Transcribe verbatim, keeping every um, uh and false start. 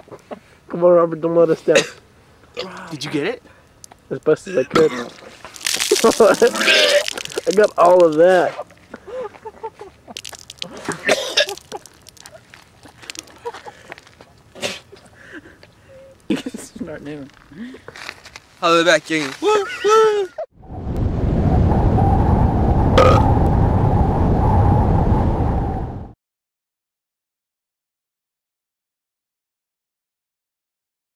Come on, Robert, don't let us down. Did you get it? As best as I could. I got all of that. You can start moving. I'll be back, King. Woo, woo.